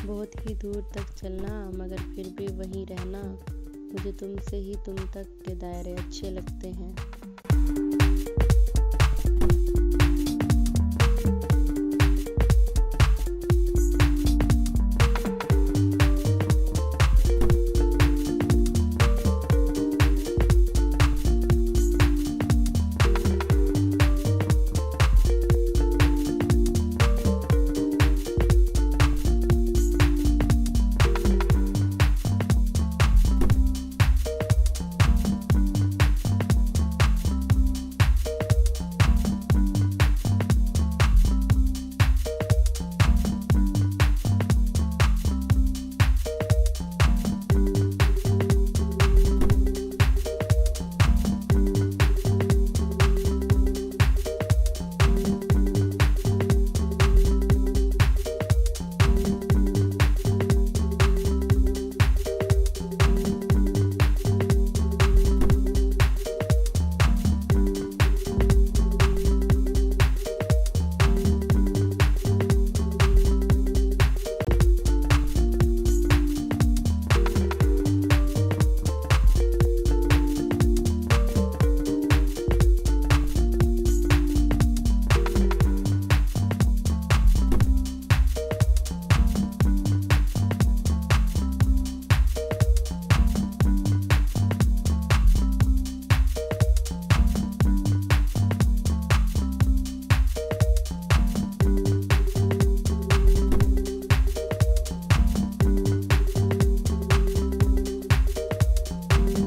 बहुत ही दूर तक चलना मगर फिर भी वहीं रहना, मुझे तुमसे ही तुम तक के दायरे अच्छे लगते हैं।